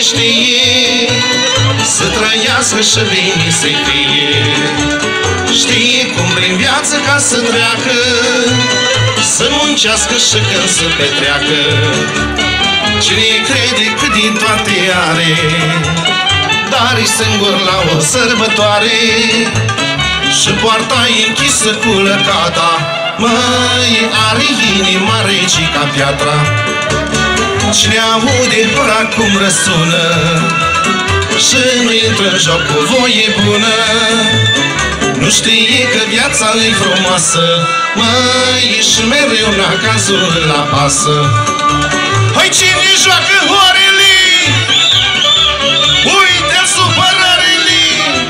știe să trăiască și bine să-i fie. Știe cum prin viață ca să treacă, să muncească și când să petreacă. Cine crede că din toate are, dar e singur la o sărbătoare și poarta-i închisă cu lăcata. Măi, are inima rece ca piatra. Cine aude ora cum răsună și nu intră în joc cu voie bună, nu știe că viața e frumoasă. Măi, și mereu n-a cazul la pasă. Hai, cine joacă horele, uite supărările.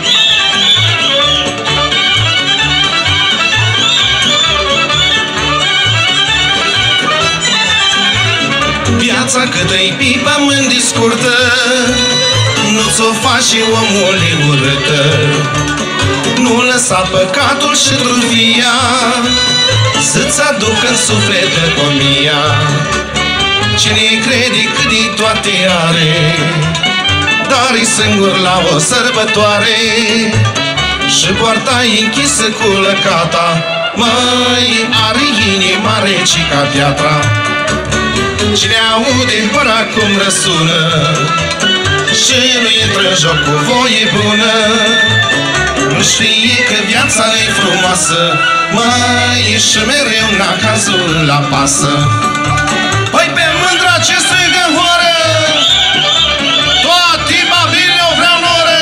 Viața cât-i pe pământ de scurtă, nu ți-o face omul urâtă. Nu lăsa păcatul și trufia să-ți aducă în suflet lăcomia. Cine crede că din toate are, dar e singur la o sărbătoare și poarta-i închisă cu lăcata. Măi, are inima rece ca piatra. Cine aude ora cum răsună și nu intră în joc cu voie bună, nu știe că viața e frumoasă. Măi, și mereu n-a cazul la pasă. Păi pe mândra ce strigă horă, toate babile o vreau noră.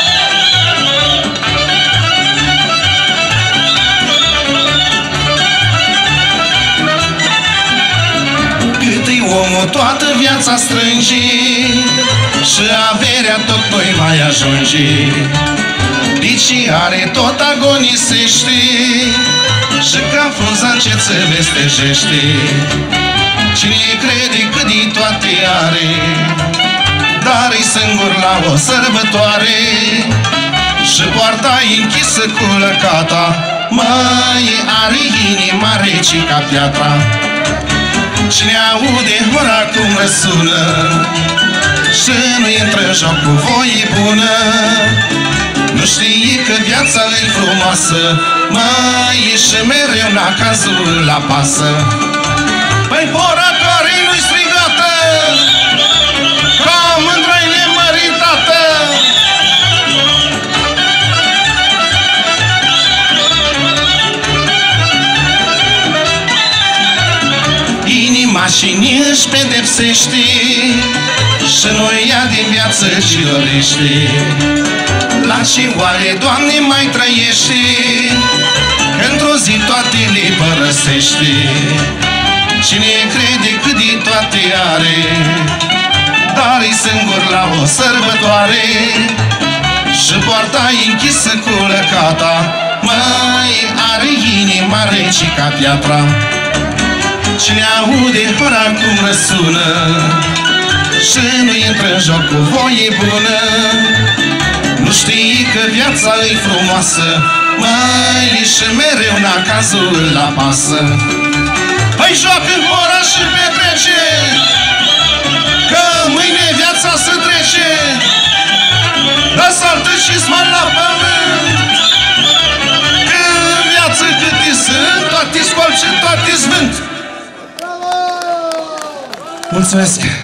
Cât-i omul toată viața strânge și averea tot noi mai ajunge. Dici are tot agonisește și ca frunza ce-ți vestejește. Cine crede că din toate are, dar e singur la o sărbătoare și poarta-i închisă cu lăcata. Măi, are inima rece ca piatra. Cine aude ora cum răsună și nu intră în joc cu voie bună, nu știe că viața e frumoasă. Măi, și mereu n-a cazul la pasă. Păi ora care nu-i strigată, ca mândra-i nemăritată. Inima și își pedepsește și nu ia din viață ce dorește. La ce oare, Doamne, mai trăiește, că într-o zi toate le părăsește. Cine crede că din toate are, dar e singur la o sărbătoare și poarta-i închisă cu lăcata. Măi, are inima rece ca piatra. Cine aude ora cum răsună și nu intră în joc cu voie bună, nu știe că viața e frumoasă. Măi, și mereu n-a cazul la pasă. Păi joacă ora și petrece, că mâine viața se trece. Dă saltă și smal la pământ, că în viață cât-i sunt, toate-i scol și toate-i zvânt. Mulțumesc!